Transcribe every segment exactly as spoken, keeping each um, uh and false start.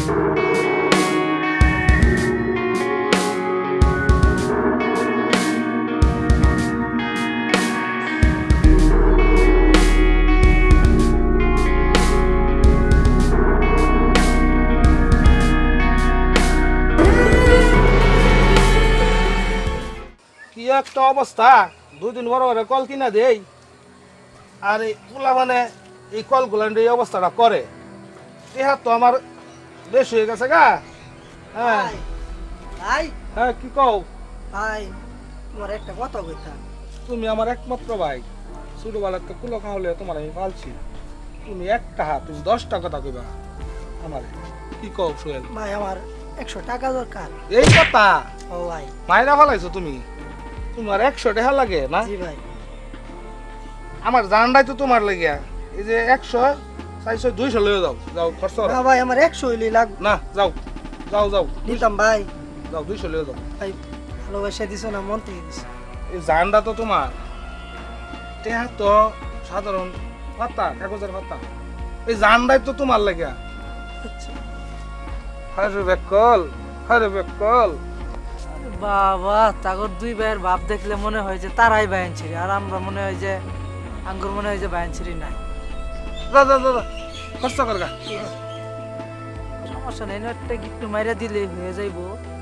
একটা অবস্থা দুই দিন বড় বড় কল কিনা দেই আর এই পোলা মানে এই কলগুলো এই অবস্থাটা করে এহার তো আমার বেশ হয়ে গেছে গা। হ্যাঁ ভাই হ্যাঁ কি কও ভাই তোমার একটা কথা কইতাম। তুমি আমার একমাত্র ভাই, ছোটবেলার তো কুলো খাওয়ালে তোমার আমি পালছি, তুমি একটা হাত তুমি দশটা কথা কইবা আমার। কি কও সোহেল? ভাই আমার একশো টাকা দরকার। এই কথা? ও ভাই মাইরা ফেলাইছো তুমি, তোমার একশো টাকা লাগে না? জি ভাই। আমার জানটাই তো তোমার লাগিয়া, এই যে একশো চারশো দুইশো লয়ে যাও, যাও খরচ না ভাই আমার একশো হইলেই লাগবে। না যাও যাও যাও নিতাম ভাই। যাও দুইশো লয়ে যাও। ভাই ভালোবাসা দিছো না, মন থেকে দিছো। এই জানটা তো তোমার, টেহা তো সাধারণ পাতা, কাগজের পাতা, এই জানটাই তো তোমার লাগিয়া। আচ্ছা হারে বেকল, হারে বেকল। বাবা তাগর দুই ভাইয়ের ভাব দেখলে মনে হয় যে তারাই বায়ান ছিরি, আর আমরা মনে হয় যে আঙ্গুর মনে হয় যে বায়ান ছিরি নাই। যা যা যা খরচ কর গা। সমস্যা নেই, একটা একটু মাইরা দিলে হয়ে যাইব।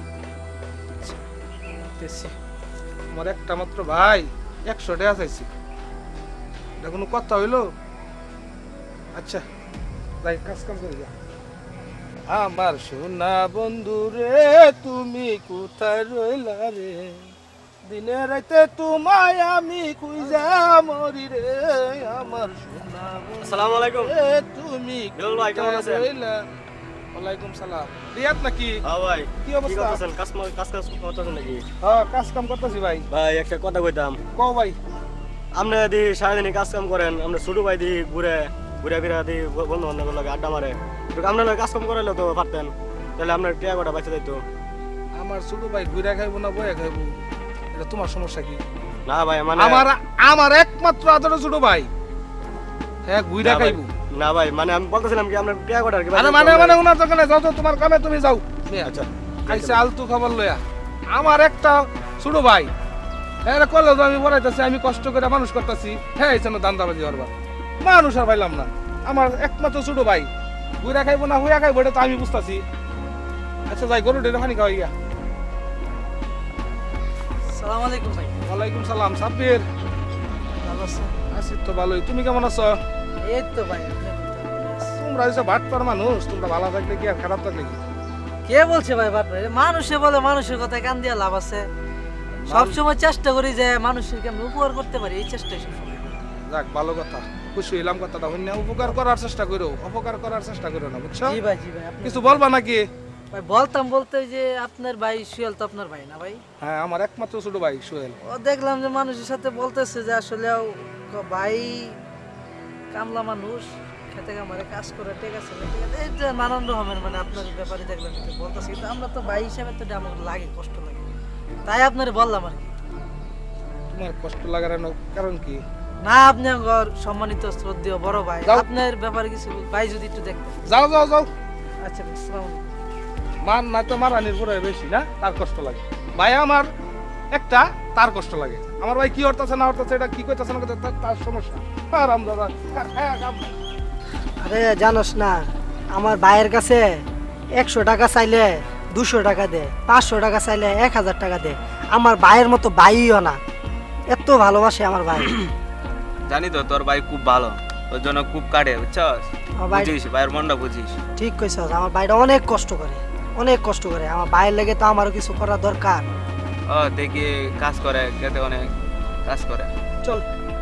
আমার একটা মাত্র ভাই, একশো টাকা চাইছি, এটা কোনো কথা হইলো? আচ্ছা যাই কাজ কাম করে যা। আমার সোনা বন্ধু রে তুমি কোথায় রইলা রে, দিনে রাতে তোমায় আমি খুঁজা মরি রে। আমার সোনা আসসালামু আলাইকুম। রে তুমি বিলাল ভাই কেমন আছেন? রইলা। ওয়ালাইকুম সালাম। রিয়াদ নাকি? হ্যাঁ ভাই। কি অবস্থা? কি করতেছেন? কাজ কাজ কাজ করতেছেন নাকি? হ্যাঁ কাজ কাম করতেছি ভাই। ভাই একটা কথা কইতাম। কও ভাই। আপনি যদি সারাদিনই কাজ কাম করেন, আমরা ছোট ভাই দিয়ে ঘুরে ঘুরে ফিরে দিয়ে বন্ধু বান্ধবের লগে আড্ডা মারে, আপনার লগে কাজ কাম করাইলে তো পারতেন, তাহলে আপনার টিয়া কটা বাঁচে যাইতো। আমার ছোট ভাই ঘুরে খাইবো না বয়ে খাইবো, এটা তোমার সমস্যা কি? না ভাই মানে আমার আমার একমাত্র আদরের ছোট ভাই, হ্যাঁ ঘুরে খাইবো। না ভাই মানে আমি বলতেছিলাম কি আপনার টিয়া কটা আর কি। আরে মানে মানে ওনার দোকানে যাও, তোমার কামে তুমি যাও। আচ্ছা খাইছে আলতু খাবার লইয়া। আমার একটা ছোট ভাই, হ্যাঁ কলেজ আমি পড়াইতেছি, আমি কষ্ট করে মানুষ করতেছি, হ্যাঁ এই দান্দাবাজি করবা, মানুষ আর পাইলাম না। আমার একমাত্র ছোট ভাই ঘুরে খাইবো না হুয়া খাইবো, এটা তো আমি বুঝতেছি। আচ্ছা যাই গরু ডেরে পানি খাওয়াই গিয়া। সালাম আলাইকুম ভাই। ওয়ালাইকুম সালাম। সাব্বির ভালো আছেন? আছি তো ভালোই, তুমি কেমন আছো? এই তো ভাই আপনি ভালো আছেন? তোমরা হচ্ছে ভাটপার মানুষ, তোমরা ভালো থাকলে কি আর খারাপ থাকলে কি? কে বলছে ভাই বাপ? মানুষে বলে মানুষের কথায় কান দিয়া লাভ আছে। সবসময় চেষ্টা করি যে মানুষের কেমন উপকার করতে পারি, এই চেষ্টাই সবসময়। যাক ভালো কথা, খুশি হইলাম কথাটা। অন্য উপকার করার চেষ্টা করো, অপকার করার চেষ্টা করো না, বুঝছো? জি ভাই জি ভাই। আপনি কিছু বলবা নাকি? ভাই বলতাম বলতে যে আপনার ভাই সুয়েল তো আপনার ভাই না ভাই? হ্যাঁ আমার একমাত্র ছোট ভাই সোহেল। ও দেখলাম যে মানুষের সাথে বলতেছে যে আসলে ভাই কামলা মানুষ, খেতে কামারে কাজ করে, ঠিক আছে না, ঠিক আছে, এই যে নানান রকমের মানে আপনার ব্যাপারে দেখলাম বলতেছে, কিন্তু আমরা তো ভাই হিসাবে তো আমার লাগে, কষ্ট লাগে, তাই আপনারে বললাম আর কি। তোমার কষ্ট লাগার কারণ কি? না আপনি আমার সম্মানিত শ্রদ্ধেয় বড় ভাই, আপনার ব্যাপারে কিছু ভাই যদি একটু দেখতেন। যাও যাও যাও। আচ্ছা আসসালামু আলাইকুম। মান না তো মারানির পরে বেশি না, তার কষ্ট লাগে। ভাই আমার একটা, তার কষ্ট লাগে। আমার ভাই কি করতেছে না করতেছে, এটা কি করতেছে না করতেছে, তার সমস্যা। আরাম দাদা। আরে জানোস না আমার ভাইয়ের কাছে একশো টাকা চাইলে দুশো টাকা দে, পাঁচশো টাকা চাইলে এক হাজার টাকা দে। আমার ভাইয়ের মতো ভাইও না, এত ভালোবাসে আমার ভাই। জানি তো তোর ভাই খুব ভালো, ওর জন্য খুব কাটে, বুঝছস? আমার ভাই বুঝিস ভাইয়ের মনটা বুঝিস। ঠিক কইছস, আমার ভাইটা অনেক কষ্ট করে, অনেক কষ্ট করে। আমার ভাইয়ের লেগে তো আমারও কিছু করা দরকার। ও দেখি কাজ করে, খেতে অনেক কাজ করে। চল।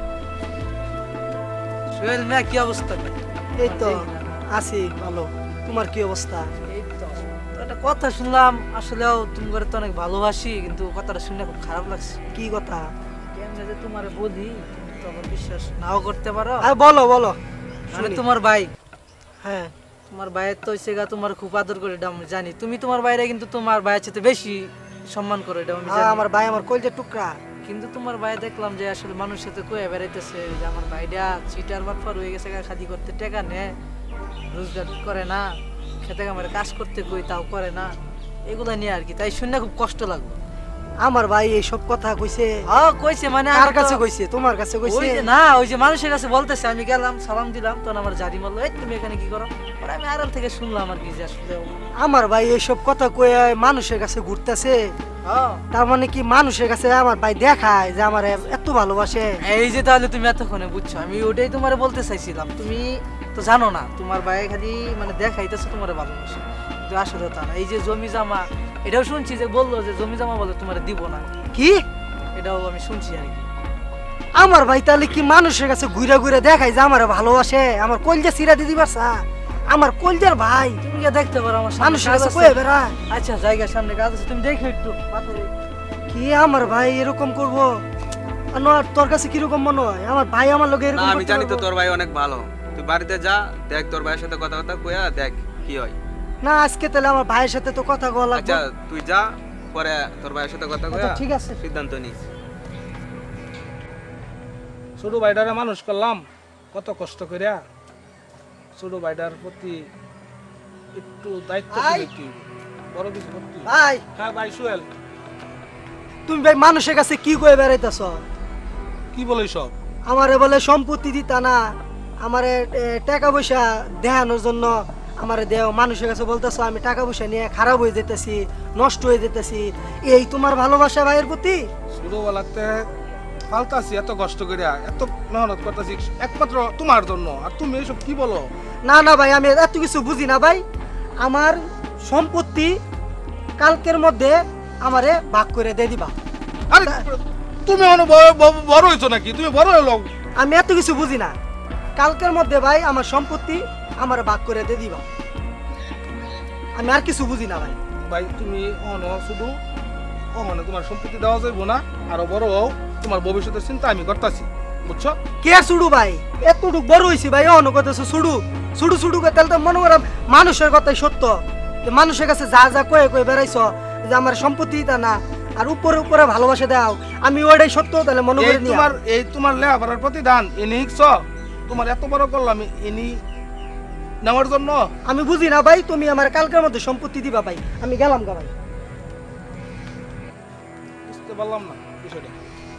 সোহেল মিয়া কি অবস্থা? এই তো আছি ভালো, তোমার কি অবস্থা? এই তো তো একটা কথা শুনলাম, আসলেও তুমি করে তো অনেক ভালোবাসি, কিন্তু কথাটা শুনে খুব খারাপ লাগছে। কি কথা? কেমনে যে তোমারে বলি, তুমি তো আবার বিশ্বাস নাও করতে পারো। আর বলো বলো। মানে শুনি। তোমার ভাই, হ্যাঁ তোমার ভাইয়ের তো সেগা তোমার খুব আদর করে, এটা আমি জানি। তুমি তোমার ভাইরে কিন্তু তোমার ভাইয়ের চেয়ে বেশি সম্মান করো, এটা আমি হ্যাঁ, জানি। আমার ভাই আমার কলজের টুকরা। কিন্তু তোমার ভাই দেখলাম যে আসলে মানুষের সাথে কয়ে বেড়াইতেছে যে আমার ভাইটা চিটার বাটফার হয়ে গেছে, খাদি করতে টাকা নেয়, রোজগার করে না, খেতে খামারে কাজ করতে কই তাও করে না, এগুলা নিয়ে আর কি, তাই শুনে খুব কষ্ট লাগলো। আমার ভাই এইসব কথা কইছে? হ্যাঁ কইছে, মানে কার আমি কাছে তো- কইছে? তোমার কাছে ওই কইছে? যে না, ওই যে মানুষের কাছে বলতেছে, আমি গেলাম সালাম দিলাম, তখন আমার জারি মারলো, এই তুমি এখানে কি করো? পরে আমি আড়াল থেকে শুনলাম আর কি যে আসলে ও- আমার ভাই এইসব কথা কয়ে মানুষের কাছে ঘুরতেছে, হ্যাঁ। তার মানে কি মানুষের কাছে আমার ভাই দেখায় যে আমার এত ভালোবাসে? এই যে তাহলে তুমি এতক্ষণে বুঝছো, আমি ওটাই তোমারে বলতে চাইছিলাম। তুমি তো জানো না, তোমার ভাই খালি মানে দেখাইতেছে তোমার ভালোবাসে, কিন্তু আসলে তা না। এই যে জমি জামা, এটাও শুনছি যে বললো যে জমি জামা বলে তোমার দিব না, কি? এটাও আমি শুনছি আর কি। আমার ভাই তাহলে কি মানুষের কাছে ঘুরে ঘুরে দেখায় যে আমার ভালোবাসে? আমার কলজা চিরা দিদি পারছা? আমার কলজার ভাই তুমি কি দেখতে পারো আমার সামনে মানুষের কাজ কাছে আছে? কয়ে বেড়া। আচ্ছা জায়গার সামনে কাজ আছে, তুমি দেখো একটু পাথরে। কি আমার ভাই এরকম করবো? আর না, তোর কাছে কিরকম মনে হয়? আমার ভাই আমার লোক না এরকম আমি করতে জানি তো পারবো? তোর ভাই অনেক ভালো, তুই বাড়িতে যা, দেখ তোর ভাইয়ের সাথে কথাবার্তা কইয়া দেখ কি হয়। না আজকে তাহলে আমার ভাইয়ের সাথে তো কথা বলা লাগবে। আচ্ছা তুই যা, পরে তোর ভাইয়ের সাথে কথা কইয়া আচ্ছা ঠিক আছে। সিদ্ধান্ত নিস। ছোট ভাইটারে মানুষ করলাম কত কষ্ট করিয়া, ছোট ভাইটার প্রতি একটু দায়িত্ব আই। কি বড় কিছু করতে। ভাই হ্যাঁ ভাই সোহেল, তুমি ভাই মানুষের কাছে কি কয়ে বেড়াইতেছ? কি বলে সব? আমারে বলে সম্পত্তি দিতা না, আমারে এ, টাকা পয়সা দেখানোর জন্য আমারে দেও। মানুষের কাছে বলতেছো আমি টাকা পয়সা নিয়ে খারাপ হয়ে যেতেছি, নষ্ট হয়ে যেতেছি। এই তোমার ভালোবাসা ভাইয়ের প্রতি? ছোটবেলাতে পালতাছি এত কষ্ট করিয়া, এত মেহনত করতেছি একমাত্র তোমার জন্য, আর তুমি এইসব কি বলো? না না ভাই, আমি এত কিছু বুঝি না ভাই। আমার সম্পত্তি কালকের মধ্যে আমারে ভাগ করে দিয়ে দিবা। আরে তুমি মানে বড়- বড়- বড় হয়েছো নাকি? তুমি বড় হলো। আমি এত কিছু বুঝি না। কালকের মধ্যে ভাই আমার সম্পত্তি আমার ভাগ করে দিয়ে দিবা। আমি আর কিছু বুঝি না ভাই। ভাই তুমি অন শুধু ওখানে তোমার সম্পত্তি দেওয়া যাইব না, আরো বড় হও, তোমার ভবিষ্যতের চিন্তা আমি করতেছি, বুঝছো? কে সুডু ভাই? এতটুক বড় হইছি ভাই, অন্য কথা সুডু সুডু সুডু কে তাহলে তো মনে করাম মানুষের কথাই সত্য। যে মানুষের কাছে যা যা কয়ে কয়ে বেড়াইছ যে আমার সম্পত্তি তা না, আর উপরে উপরে ভালোবাসা দাও, আমি ওইটাই সত্য তাহলে মনে এই করে নিয়া। তোমার এই তোমার লেখাপড়ার প্রতিদান এনে হিকছ, তোমার এত বড় করলাম এনি নেওয়ার জন্য। আমি বুঝি না ভাই, তুমি আমার কালকের মধ্যে সম্পত্তি দিবা ভাই। আমি গেলাম গা ভাই। বুঝতে পারলাম না বিষয়টা,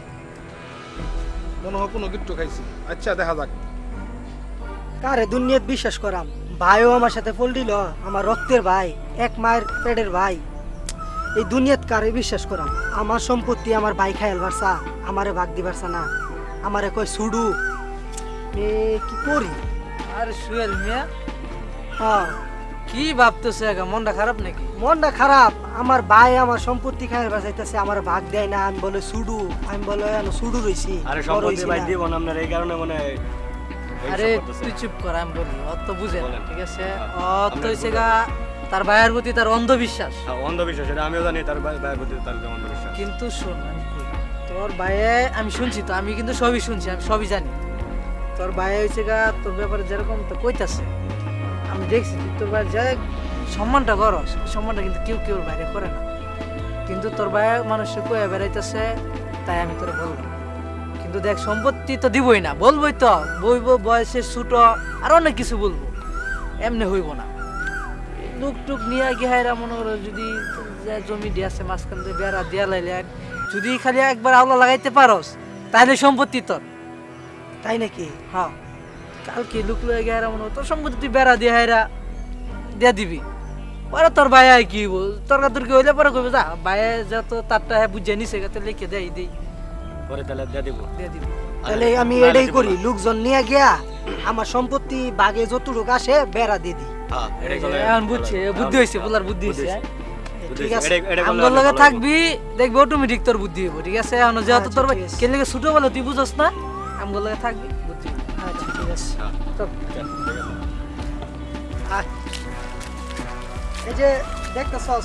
মনে হয় কোনো গিট্টু খাইছি। আচ্ছা দেখা যাক। কারে দুনিয়াত বিশ্বাস করাম? ভাইও আমার সাথে ফল দিল, আমার রক্তের ভাই, এক মায়ের পেটের ভাই। এই দুনিয়াত কারে বিশ্বাস করাম? আমার সম্পত্তি আমার ভাই খাইল পারছা, আমারে ভাগ দিবারছা না। আমারে কয় সুডু, এ কি করি? আরে সুয়েল মিয়া, হ্যাঁ কি ভাবতেছো একা? মনটা খারাপ নাকি? মনটা খারাপ। আমার ভাই আমার সম্পত্তি খাইল বাঁচাইতেছে, আমার ভাগ দেয় না। আমি বলে সুডু, আমি বলে আমি সুডু রইছি। আরে বড় সম্পত্তি হইছি ভাই না। দিব না আপনার, এই কারণে মনে হয় এইসব আরে করতেছে। তুই চুপ কর, আমি বলি। অত বুঝে না, বলেন। ঠিক আছে? হ্যাঁ, অত আমরা হইছে বুঝে- গা তার ভাইয়ের প্রতি তার অন্ধবিশ্বাস। হ্যাঁ, অন্ধবিশ্বাস, এটা আমিও জানি, তার ভাই- ভাইয়ের প্রতি তার যে অন্ধবিশ্বাস। কিন্তু শোন, আমি কই, তোর ভাইয়ে আমি শুনছি তো, আমি কিন্তু সবই শুনছি, আমি সবই জানি। তোর ভাই হয়েছে গা তোর ব্যাপারে যেরকম তো কইতাছে, আমি দেখছি তুই তোর ভাই যে সম্মানটা করস, সম্মানটা কিন্তু কেউ কেউ বাইরে করে না। কিন্তু তোর ভাই মানুষের কয়ে বেড়াইতেছে, তাই আমি তোর বলবো। কিন্তু দেখ, সম্পত্তি তো দিবই না, বলবোই তো, বইব বয়সে ছোট, আর অনেক কিছু বলবো, এমনি হইব না। লুক টুক নিয়ে গিয়ে মনে করো যদি যে জমি দিয়ে আছে মাঝখান দিয়ে বেড়া দিয়া লাইলে, যদি খালি একবার আওলা লাগাইতে পারস তাহলে সম্পত্তি তোর। তাই নাকি? হ্যাঁ, কালকে লুক লয়ে গিয়ে মনে করো তোর সম্পত্তি তুই বেড়া দিয়ে হাইরা দিয়া দিবি, পরে তোর ভাই আয় কি বল তর্কা তর্কি হইলে পরে কইবে যা ভাই যত তারটা বুঝে নিছে গেতে লিখে দেই দেই পরে তাহলে দিয়ে দিব। দিয়ে দিবি। তাহলে আমি না, এটাই দিব করি, না। লোকজন নিয়ে গিয়া আমার সম্পত্তি বাগে যতটুকু আসে বেড়া দিয়ে দিই। হ্যাঁ, এটাই করলে এখন ভালো বুঝছে, হবে। বুদ্ধি হয়েছে, বলার বুদ্ধি হয়েছে। বুদ্ধি ঠিক হয়েছে। আছে, এটাই- এটাই করলে আমগর অনেক লগে ভালো থাকবি, দেখবি অটোমেটিক তোর বুদ্ধি হইব, ঠিক আছে? এখন যেহেতু আচ্ছা, তোর ঠিক আছে। কেন ছোট বেলা তুই বুঝস না, আমগর লগে থাকবি, বুদ্ধি হইব। আচ্ছা ঠিক আছে। হ্যাঁ, চল। ঠিক আছে। আয়। এই যে দেখতেছস,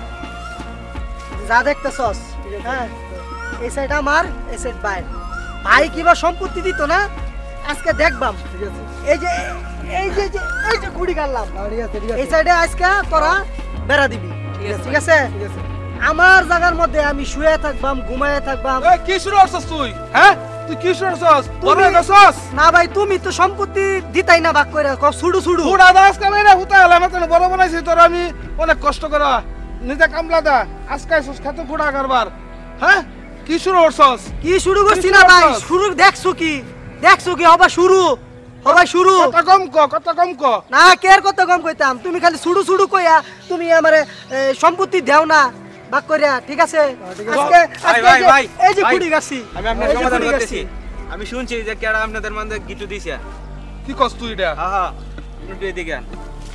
যা দেখতেছস, হ্যাঁ, এই সাইড আমার, এই সাইড ভাই। ভাই কিবা সম্পত্তি দিত না, আজকে দেখবাম। ঠিক আছে। এই যে এই যে এই যে এই যে গুড়ি কাটলাম, ঠিক আছে, ঠিক এই সাইডে আজকে তোরা বেড়া দিবি, ঠিক আছে, ঠিক আছে? ঠিক আছে। আমার জায়গার মধ্যে আমি শুয়ে থাকবাম, ঘুমায়ে থাকবাম। এই কি শুরু করছস তুই? হ্যাঁ তুই কি শুনছস বড় হয়ে গেছস না ভাই তুমি তো সম্পত্তি দিতাই না ভাগ করে কও ছুড়ু ছুড়ু পুরা দাস কামাইরা হুতা হলা মত বড় বানাইছি তোর আমি অনেক কষ্ট করা নিজে কামলা দা আজকে আইছস খেতে কুড়া কারবার হ্যাঁ কি শুরু করছস কি শুরু করছি কি না শুরু ভাই করছস? শুরু দেখছো কি দেখছো কি হবা শুরু হবা শুরু কথা কম ক কথা কম ক না কেয়ার কত কম কইতাম তুমি খালি ছুড়ু ছুড়ু কইয়া তুমি আমারে এ, সম্পত্তি দেও না ভাগ কইরা ঠিক আছে আজকে আজকে ভাই, এই যে- ভাই, এই যে ভাই। খুঁড়ি গাছি আমি আপনার এই যে সমাধান খুঁড়ি করতেছি গাছি। আমি শুনছি যে কেডা আপনাদের মধ্যে গিট্টু দিছে কি কস তুই এটা হ্যাঁ হ্যাঁ একটু এদিকে আন।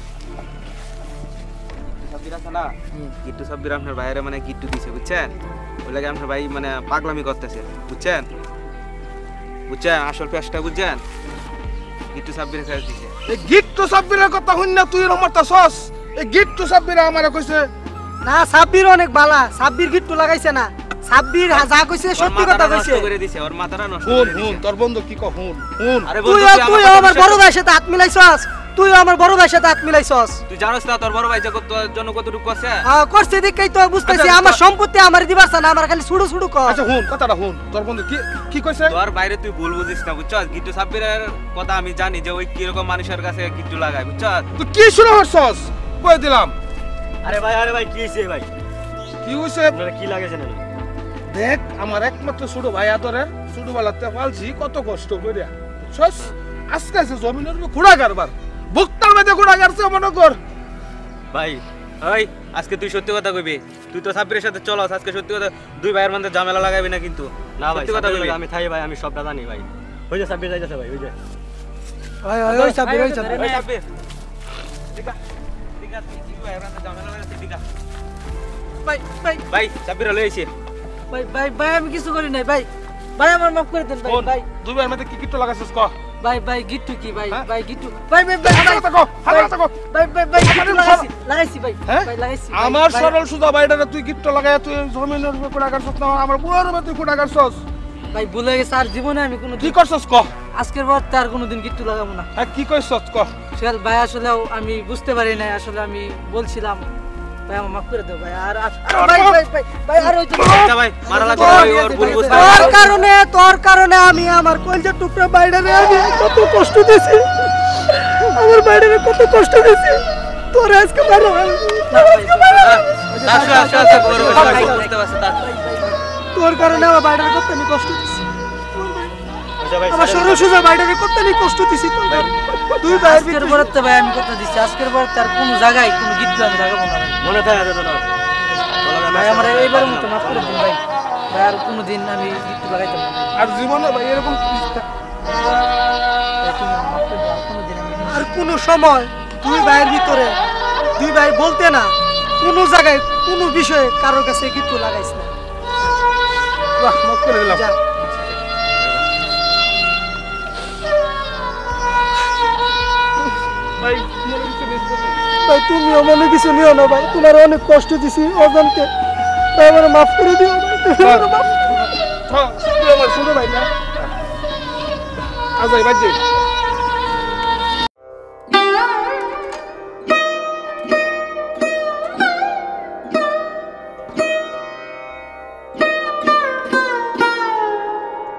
গিট্টু সাব্বির আছে না গিট্টু সাব্বির আপনার বাইরে মানে গিট্টু দিছে বুঝছেন ওই লাগে আপনার ভাই মানে পাগলামি করতেছে বুঝছেন বুঝছেন আসল পেশটা বুঝছেন গিট্টু সাব্বির ফেস দিছে এই গিট্টু সাব্বিরের কথা হইন না তুই এরকম মারতাছস এই গিট্টু সাব্বির আমারে কইছে না সাব্বির অনেক বালা সাব্বির গিট্টু লাগাইছে না সাব্বির হা- যা কইছে ওর সত্যি মাথাটা কথা নষ্ট কইছে করে দিছে ওর মাথাটা নষ্ট হুন করে হুন দিছে তোর বন্ধু কি ক হুন হুন আরে তুই বন্ধু তুই তুই আমার আমার কথা বড় বিশ্বাস- ভাইয়ের সাথে হাত মিলাইছস তুই আমার বড় ভাইয়ের সাথে হাত মিলাইছস তুই জানোস না তোর বড় ভাই যে তোর জন্য কতটুকু আছে হ্যাঁ করছে দেখেই তো বুঝতেছি আচ্ছা, আমার তো- সম্পত্তি আমার দিবার না আমার খালি ছুড়ু ছুড়ু কর আচ্ছা হুন কথাটা হুন তোর বন্ধু কি কি কইছে তোর বাইরে তুই ভুল বুঝিস না বুঝছস গিট্টু সাব্বিরের কথা আমি জানি যে ওই কিরকম মানুষের কাছে গিট্টু লাগায় বুঝছস তুই কি শুরু করছস কই দিলাম আরে ভাই আরে ভাই কি হইছে ভাই কি হইছে আপনারা কি লাগেছে না দেখ আমার একমাত্র ছোট ভাই আদরের ছোট বেলাতে পালছি কত কষ্ট করিয়া বুঝছস আজকে আছে জমিনের উপর ঘোড়া কারবার বুকটার মধ্যে ঘোড়া কারছে মনে কর ভাই ওই আজকে তুই সত্যি কথা কইবি তুই তো সাব্বিরের সাথে চলস আজকে সত্যি কথা দুই ভাইয়ের মধ্যে ঝামেলা লাগাবি না কিন্তু না ভাই সত্যি কথা সাব্বির কইবি আমি থাই ভাই আমি সবটা জানি ভাই ওই যে সাব্বির যাইতেছে ভাই ওই যে ওই ওই ওই সাব্বির ওই সাব্বির ওই সাব্বির ঠিক আছে ঠিক আছে তুই দুই ভাইয়ের মধ্যে ঝামেলা লাগাছিস ঠিক আছে ভাই ভাই ভাই সাব্বির লইছি ভাই ভাই ভাই আমি কিছু করি নাই ভাই ভাই আমার মাফ করে দেন ভাই হুন ভাই দুই ভাইয়ের মধ্যে কি কিট্টু লাগাছিস ক ভাই ভাই গিট্টু কি ভাই হ্যাঁ? ভাই গিট্টু ভাই ভাই ভাই হাতে ভাই হাতে কো হাতে হাতে কো ভাই ভাই ভাই আমার গিট্টু লাগাইছি লাগাইছি ভাই হ্যাঁ? ভাই লাগাইছি ভাই, আমার ভাই, সরল সুদা বাইডারে তুই গিট্টু লাগাই তুই জমিনের উপর ঘোড়া কারছস না আমার পুরো মধ্যে ঘোড়া কারছস ভাই ভুলে গেছে আর জীবনে আমি কোনো কি করছস ক আজকের পর তার কোনোদিন গিট্টু লাগাবো না হ্যাঁ কি কইছস ক সোহেল ভাই আসলে আমি বুঝতে পারি নাই আসলে আমি বলছিলাম ভাই আমার মাফ করে দাও ভাই আর আর- আর- ভাই ভাই ভাই ভাই আর ওই তো আচ্ছা ভাই মারা লাগবে না, ওই ওর ভুল বুঝতে তোর পারছি। কারণে তোর কারণে আমি আমার কলজার টুকরা বাইরে আমি কত কষ্ট দিছি আমার বাইরে কত কষ্ট দিছি তোর আজকে বাইরে আসো, আসো, আসো, বড় ভাই, ভাই, সবাই ভাই, বুঝতে পারছে, তার- তোর কারণে আমার বাইরে কত আমি কষ্ট দিছি আচ্ছা ভাই আমার সরল সোজা বাইরে কত আমি কষ্ট দিছি তোর কারণে। দুই ভাইয়ের আজকের ভিতরে পরে তো ভাই আমি কথা দিচ্ছি আজকের পর তার কোনো জায়গায় কোনো গিট্টু আমি লাগাবো না ভাই। মনে থাকে তো না ভাই আমার এইবারের মতো মাফ করে দিন ভাই ভাই আর কোনোদিন আমি গিট্টু লাগাইতাম না আর জীবনে ভাই এরকম ভাই, তুমি আমার মাফ করে দাও আর কোনোদিন আমি আর কোন সময় দুই ভাইয়ের ভিতরে দুই ভাই বলতে না কোন জায়গায় কোন বিষয়ে কারোর কাছে গিট্টু লাগাইছ না বাহ, মাফ করে দিলাম যা। ভাই মনে কিছু মিস করতে ভাই তুমিও মনে কিছু নিও না ভাই তোমার অনেক কষ্ট দিছি অজান্তে তাই আমার মাফ করে দিও ভাই, তুমি আমারে মাফ হ্যাঁ তুই আমার ছোট ভাই না আজ ভাই বাজে